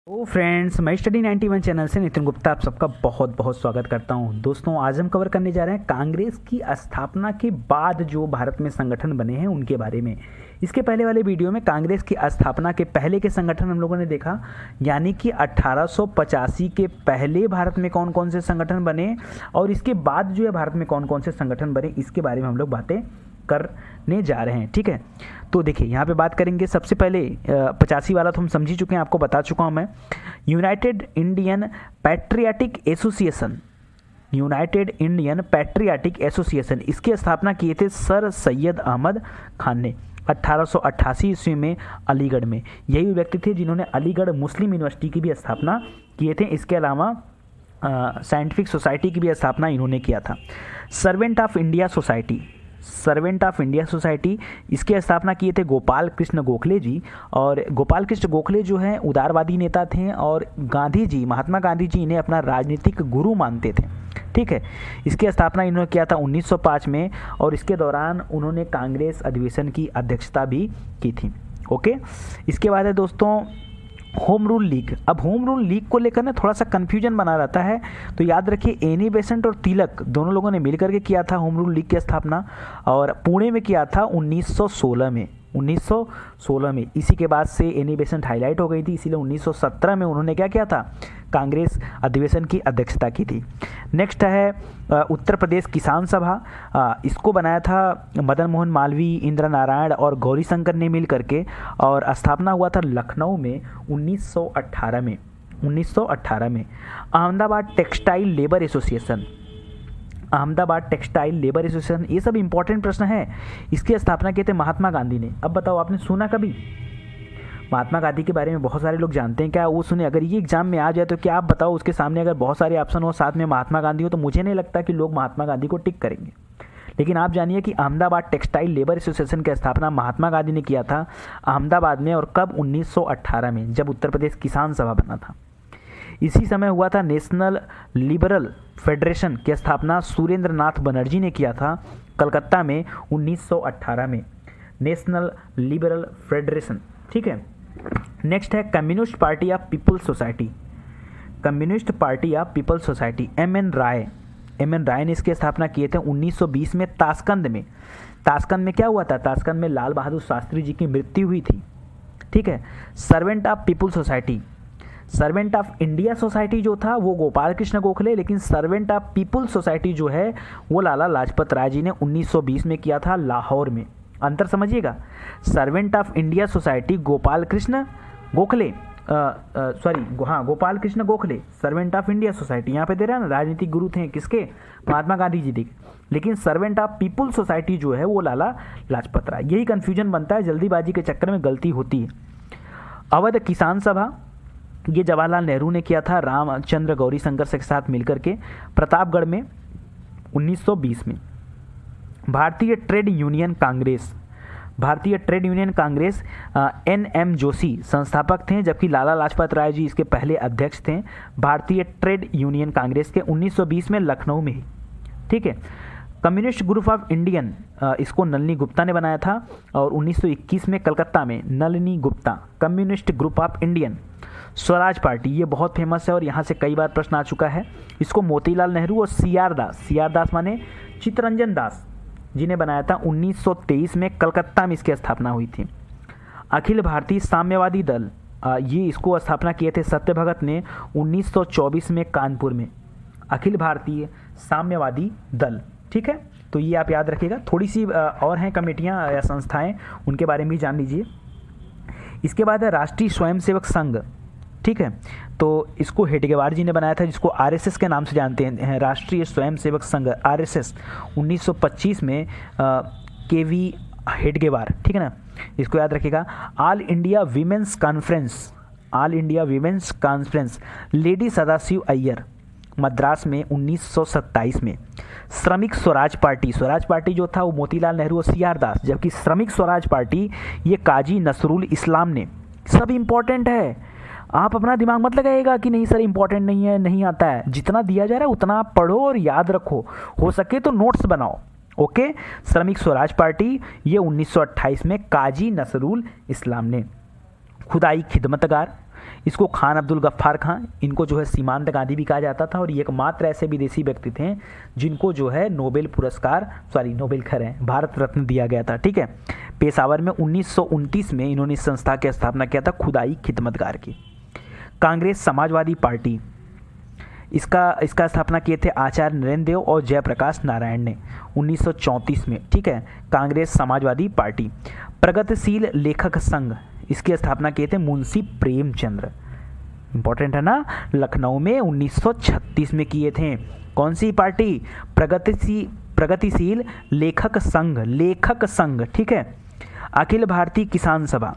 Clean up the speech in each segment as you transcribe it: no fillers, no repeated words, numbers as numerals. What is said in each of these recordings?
ओ friends, मैं study 91 channel से नितिन गुप्ता आप सबका बहुत बहुत स्वागत करता हूं। दोस्तों, आज हम कवर करने जा रहे हैं कांग्रेस की स्थापना के बाद जो भारत में संगठन बने हैं उनके बारे में। इसके पहले वाले वीडियो में कांग्रेस की स्थापना के पहले के संगठन हम लोगों ने देखा, यानी कि 1885 के पहले भारत में कौन कौन से संगठन बने और इसके बाद जो है भारत में कौन कौन से संगठन बने, इसके बारे में हम लोग बातें करने जा रहे हैं। ठीक है, तो देखिए यहाँ पे बात करेंगे। सबसे पहले 85 वाला तो हम समझ ही चुके हैं, आपको बता चुका हूँ मैं। United Indian Patriotic Association, United Indian Patriotic Association, इसकी स्थापना किए थे सर सैयद अहमद खान ने 1888 ईस्वी में अलीगढ़ में। यही व्यक्ति थे जिन्होंने अलीगढ़ मुस्लिम यूनिवर्सिटी की भी स्थापना किए थे। इसके अलावा साइंटिफिक सोसाइटी की भी स्थापना इन्होंने किया था। Servant of India Society, Servant of India Society, इसकी स्थापना किए थे गोपाल कृष्ण गोखले जी। और गोपाल कृष्ण गोखले जो हैं उदारवादी नेता थे और गांधी जी, महात्मा गांधी जी इन्हें अपना राजनीतिक गुरु मानते थे। ठीक है, इसकी स्थापना इन्होंने किया था 1905 में और इसके दौरान उन्होंने कांग्रेस अधिवेशन की अध्यक्षता भी की थी। ओके, इसके बाद है दोस्तों होम रूल लीग। अब होम रूल लीग को लेकर ना थोड़ा सा कन्फ्यूजन बना रहता है, तो याद रखिए एनी बेसेंट और तिलक दोनों लोगों ने मिलकर के किया था होम रूल लीग की स्थापना, और पुणे में किया था 1916 में। 1916 में इसी के बाद से एनी बेसेंट हाईलाइट हो गई थी, इसीलिए 1917 में उन्होंने क्या किया था, कांग्रेस अधिवेशन की अध्यक्षता की थी। नेक्स्ट है उत्तर प्रदेश किसान सभा। इसको बनाया था मदन मोहन मालवीय, इंदिरा नारायण और गौरी शंकर ने मिल करके, और स्थापना हुआ था लखनऊ में 1918 में। 1918 में Ahmedabad Textile Labour Association, Ahmedabad Textile Labour Association, ये सब इंपॉर्टेंट प्रश्न है। इसकी स्थापना किए थे महात्मा गांधी ने। अब बताओ, आपने सुना कभी महात्मा गांधी के बारे में? बहुत सारे लोग जानते हैं क्या, वो सुने? अगर ये एग्जाम में आ जाए तो क्या आप बताओ, उसके सामने अगर बहुत सारे ऑप्शन हो साथ में महात्मा गांधी हो, तो मुझे नहीं लगता कि लोग महात्मा गांधी को टिक करेंगे। लेकिन आप जानिए कि अहमदाबाद टेक्सटाइल लेबर एसोसिएशन की स्थापना महात्मा गांधी ने किया था अहमदाबाद में, और कब? 1918 में, जब उत्तर प्रदेश किसान सभा बना था। इसी समय हुआ था नेशनल लिबरल फेडरेशन की स्थापना सुरेंद्र नाथ बनर्जी ने किया था कलकत्ता में 1918 में, नेशनल लिबरल फेडरेशन। ठीक है, नेक्स्ट है Communist Party of People's Society, Communist Party of People's Society, M N. Roy, M N. Roy ने इसकी स्थापना किए थे 1920 में ताशकंद में। ताशकंद में क्या हुआ था? ताशकंद में लाल बहादुर शास्त्री जी की मृत्यु हुई थी। ठीक है, Servant of People's Society, Servant of India Society जो था वो गोपाल कृष्ण गोखले, लेकिन सर्वेंट ऑफ पीपल्स सोसाइटी जो है वो लाला लाजपत राय जी ने 1920 में किया था लाहौर में। अंतर समझिएगा, Servant of India Society Gopal Krishna Gokhale, Gopal Krishna Gokhale, Servant of India Society यहाँ पे दे रहा है ना, राजनीतिक गुरु थे किसके? महात्मा गांधी जी के। लेकिन सर्वेंट ऑफ पीपल्स सोसाइटी जो है वो लाला लाजपत राय। यही कन्फ्यूजन बनता है, जल्दीबाजी के चक्कर में गलती होती है। अवध किसान सभा, ये जवाहरलाल नेहरू ने किया था रामचंद्र गौरी शंकर के साथ मिलकर के प्रतापगढ़ में 1920 में। भारतीय ट्रेड यूनियन कांग्रेस, भारतीय Trade Union Congress, N M. Joshi संस्थापक थे, जबकि लाला लाजपत राय जी इसके पहले अध्यक्ष थे। भारतीय ट्रेड यूनियन कांग्रेस के 1920 में लखनऊ में ही। ठीक है, कम्युनिस्ट ग्रुप ऑफ इंडियन, इसको नलिनी गुप्ता ने बनाया था, और 1921 में कलकत्ता में Nalini Gupta, Communist Group of Indian. Swaraj party, ये बहुत फेमस है और यहाँ से कई बार प्रश्न आ चुका है। इसको मोतीलाल नेहरू और सी.आर. दास, सी.आर. दास माने चित्तरंजन दास जी ने बनाया था 1923 में, कलकत्ता में इसकी स्थापना हुई थी। अखिल भारतीय साम्यवादी दल, ये इसको स्थापना किए थे सत्य भगत ने 1924 में कानपुर में, अखिल भारतीय साम्यवादी दल। ठीक है, तो ये आप याद रखिएगा। थोड़ी सी और हैं कमेटियाँ या संस्थाएं, उनके बारे में भी जान लीजिए। इसके बाद है राष्ट्रीय स्वयंसेवक संघ। ठीक है, तो इसको हेडगेवार जी ने बनाया था, जिसको आरएसएस के नाम से जानते हैं, राष्ट्रीय स्वयंसेवक संघ आरएसएस। 1925 में केवी हेडगेवार। ठीक है ना, इसको याद रखिएगा। All India Women's Conference, All India Women's Conference, lady Sadashiv Iyer, Madras में 1927 में। श्रमिक स्वराज पार्टी, स्वराज पार्टी जो था वो मोतीलाल नेहरू और सी.आर. दास, जबकि श्रमिक स्वराज पार्टी ये काजी नसरुल इस्लाम ने। सब इंपॉर्टेंट है, आप अपना दिमाग मत लगाइएगा कि नहीं सर इंपॉर्टेंट नहीं है, नहीं आता है। जितना दिया जा रहा है उतना आप पढ़ो और याद रखो, हो सके तो नोट्स बनाओ। ओके, श्रमिक स्वराज पार्टी ये 1928 में काजी नसरुल इस्लाम ने। खुदाई खिदमतगार, इसको खान अब्दुल गफ्फार खां, इनको जो है सीमांत गांधी भी कहा जाता था, और ये एकमात्र ऐसे विदेशी व्यक्ति थे जिनको जो है नोबेल पुरस्कार, नोबेल खैर है, भारत रत्न दिया गया था। ठीक है, पेशावर में 1929 में इन्होंने इस संस्था की स्थापना किया था, खुदाई खिदमतगार की। कांग्रेस समाजवादी पार्टी, इसका स्थापना किए थे आचार्य नरेंद्र देव और जयप्रकाश नारायण ने 1934 में। ठीक है, कांग्रेस समाजवादी पार्टी। प्रगतिशील लेखक संघ, इसकी स्थापना किए थे मुंशी प्रेमचंद्र, इंपॉर्टेंट है ना, लखनऊ में 1936 में किए थे। कौन सी पार्टी? प्रगतिशील लेखक संघ। ठीक है, अखिल भारतीय किसान सभा,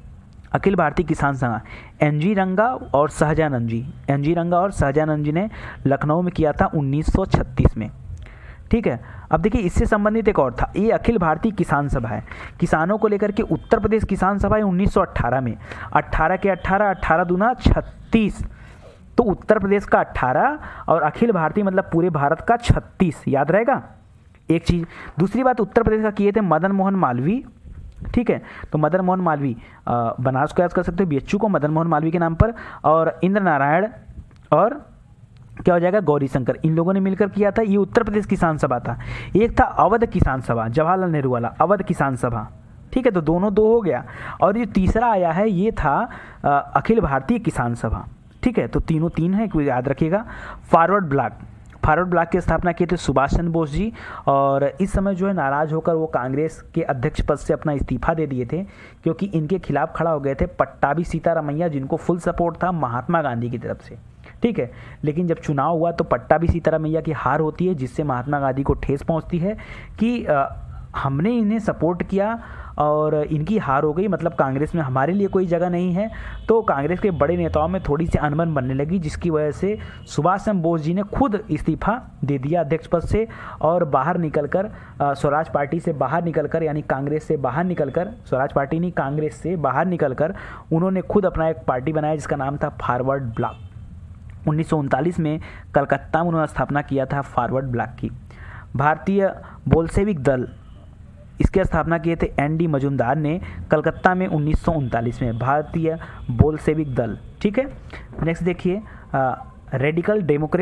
एन जी रंगा और सहजानंद जी ने लखनऊ में किया था 1936 में। ठीक है, अब देखिए इससे संबंधित एक और था, ये अखिल भारतीय किसान सभा है, किसानों को लेकर के उत्तर प्रदेश किसान सभा है 1918 में। 18 के 18 दूना 36, तो उत्तर प्रदेश का 18 और अखिल भारतीय मतलब पूरे भारत का 36, याद रहेगा एक चीज़। दूसरी बात, उत्तर प्रदेश का किए थे मदन मोहन मालवीय। ठीक है, तो मदन मोहन मालवीय, बनारस को याद कर सकते हो, बीएचयू को मदन मोहन मालवीय के नाम पर, और इंद्र नारायण और क्या हो जाएगा गौरी शंकर, इन लोगों ने मिलकर किया था। ये उत्तर प्रदेश किसान सभा था। एक था अवध किसान सभा, जवाहरलाल नेहरू वाला अवध किसान सभा। ठीक है, तो दोनों दो हो गया, और ये तीसरा आया है, ये था अखिल भारतीय किसान सभा। ठीक है, तो तीनों तीन है, याद रखिएगा। फॉरवर्ड ब्लॉक की स्थापना किए थे सुभाष चंद्र बोस जी, और इस समय जो है नाराज होकर वो कांग्रेस के अध्यक्ष पद से अपना इस्तीफा दे दिए थे, क्योंकि इनके खिलाफ खड़ा हो गए थे पट्टाभी सीतारामैया, जिनको फुल सपोर्ट था महात्मा गांधी की तरफ से। ठीक है, लेकिन जब चुनाव हुआ तो पट्टाभी सीतारामैया की हार होती है, जिससे महात्मा गांधी को ठेस पहुंचती है कि हमने इन्हें सपोर्ट किया और इनकी हार हो गई, मतलब कांग्रेस में हमारे लिए कोई जगह नहीं है। तो कांग्रेस के बड़े नेताओं में थोड़ी सी अनबन बनने लगी, जिसकी वजह से सुभाष चंद्र बोस जी ने खुद इस्तीफा दे दिया अध्यक्ष पद से, और बाहर निकलकर स्वराज पार्टी से बाहर निकलकर, यानी कांग्रेस से बाहर निकलकर, स्वराज पार्टी नहीं कांग्रेस से बाहर निकलकर उन्होंने खुद अपना एक पार्टी बनाया जिसका नाम था फॉरवर्ड ब्लॉक। 1939 में कलकत्ता में उन्होंने स्थापना किया था फॉरवर्ड ब्लॉक की। भारतीय बोल्शेविक दल, इसकी स्थापना किए थे एन.डी. मजूमदार ने कलकत्ता में 1939 में, भारतीय बोल्शेविक दल। ठीक है, नेक्स्ट देखिए रेडिकल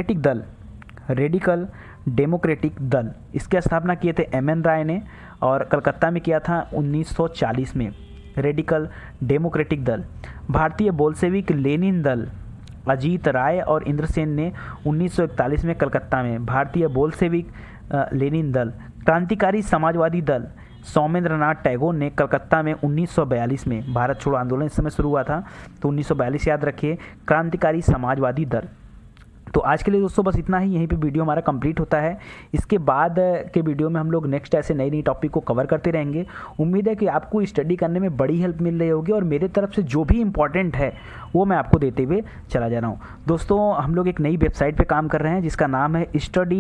डेमोक्रेटिक दल, इसकी स्थापना किए थे एम.एन. राय ने, और कलकत्ता में किया था 1940 में, रेडिकल डेमोक्रेटिक दल। भारतीय बोल्शेविक लेनिन दल, अजीत राय और इंद्रसेन ने 1941 में कलकत्ता में, भारतीय बोल्शेविक लेनिन दल। क्रांतिकारी समाजवादी दल, सौमेंद्र नाथ टैगोर ने कलकत्ता में 1942 में, भारत छोड़ो आंदोलन इस समय शुरू हुआ था, तो 1942 याद रखिए, क्रांतिकारी समाजवादी दल। तो आज के लिए दोस्तों बस इतना ही, यहीं पे वीडियो हमारा कंप्लीट होता है। इसके बाद के वीडियो में हम लोग नेक्स्ट ऐसे नई टॉपिक को कवर करते रहेंगे। उम्मीद है कि आपको स्टडी करने में बड़ी हेल्प मिल रही होगी, और मेरे तरफ से जो भी इंपॉर्टेंट है वो मैं आपको देते हुए चला जा रहा हूँ। दोस्तों हम लोग एक नई वेबसाइट पर काम कर रहे हैं जिसका नाम है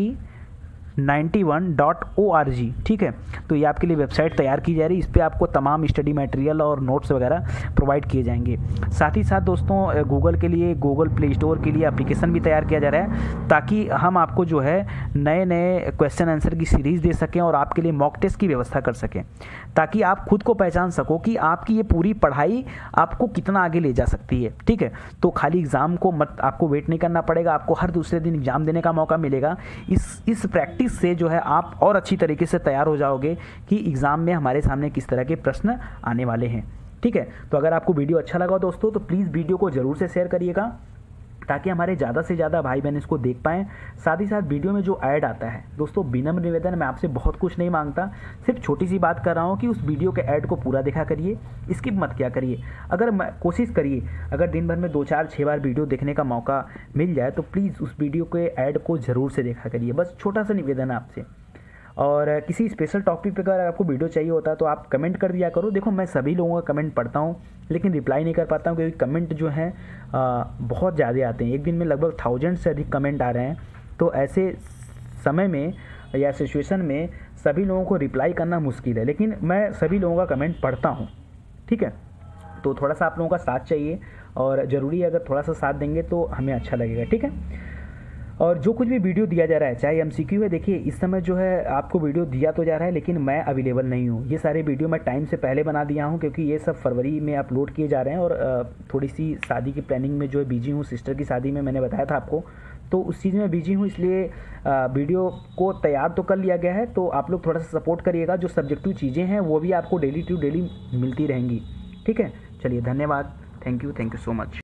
study91.org। ठीक है, तो ये आपके लिए वेबसाइट तैयार की जा रही है, इस पर आपको तमाम स्टडी मटेरियल और नोट्स वगैरह प्रोवाइड किए जाएंगे। साथ ही साथ दोस्तों गूगल के लिए, गूगल प्ले स्टोर के लिए एप्लीकेशन भी तैयार किया जा रहा है, ताकि हम आपको जो है नए नए क्वेश्चन आंसर की सीरीज़ दे सकें और आपके लिए मॉक टेस्ट की व्यवस्था कर सकें, ताकि आप खुद को पहचान सको कि आपकी ये पूरी पढ़ाई आपको कितना आगे ले जा सकती है। ठीक है, तो खाली एग्ज़ाम को मत आपको वेट नहीं करना पड़ेगा, आपको हर दूसरे दिन एग्ज़ाम देने का मौका मिलेगा। इस प्रैक्टिस से जो है आप और अच्छी तरीके से तैयार हो जाओगे कि एग्ज़ाम में हमारे सामने किस तरह के प्रश्न आने वाले हैं। ठीक है, तो अगर आपको वीडियो अच्छा लगा दोस्तों तो प्लीज़ वीडियो को ज़रूर से शेयर करिएगा, ताकि हमारे ज़्यादा से ज़्यादा भाई बहन इसको देख पाएँ। साथ ही साथ वीडियो में जो ऐड आता है दोस्तों, विनम्र निवेदन, मैं आपसे बहुत कुछ नहीं मांगता, सिर्फ छोटी सी बात कर रहा हूँ कि उस वीडियो के ऐड को पूरा देखा करिए, स्किप मत किया करिए। अगर कोशिश करिए, अगर दिन भर में 2 4 6 बार वीडियो देखने का मौका मिल जाए तो प्लीज़ उस वीडियो के ऐड को ज़रूर से देखा करिए। बस छोटा सा निवेदन है आपसे। और किसी स्पेशल टॉपिक पर अगर आपको वीडियो चाहिए होता है तो आप कमेंट कर दिया करो। देखो मैं सभी लोगों का कमेंट पढ़ता हूँ, लेकिन रिप्लाई नहीं कर पाता हूँ, क्योंकि कमेंट जो हैं बहुत ज़्यादा आते हैं। एक दिन में लगभग 1000 से अधिक कमेंट आ रहे हैं, तो ऐसे समय में या सिचुएशन में सभी लोगों को रिप्लाई करना मुश्किल है, लेकिन मैं सभी लोगों का कमेंट पढ़ता हूँ। ठीक है, तो थोड़ा सा आप लोगों का साथ चाहिए, और ज़रूरी है, अगर थोड़ा सा साथ देंगे तो हमें अच्छा लगेगा। ठीक है, और जो कुछ भी वीडियो दिया जा रहा है, चाहे एमसीक्यू है, देखिए इस समय जो है आपको वीडियो दिया तो जा रहा है लेकिन मैं अवेलेबल नहीं हूँ। ये सारे वीडियो मैं टाइम से पहले बना दिया हूँ क्योंकि ये सब फरवरी में अपलोड किए जा रहे हैं और थोड़ी सी शादी की प्लानिंग में जो है बिजी हूँ। सिस्टर की शादी में मैंने बताया था आपको, तो उस चीज़ में बिजी हूँ, इसलिए वीडियो को तैयार तो कर लिया गया है। तो आप लोग थोड़ा सा सपोर्ट करिएगा, जो सब्जेक्टिव चीज़ें हैं वो भी आपको डेली टू डेली मिलती रहेंगी। ठीक है, चलिए धन्यवाद, थैंक यू सो मच।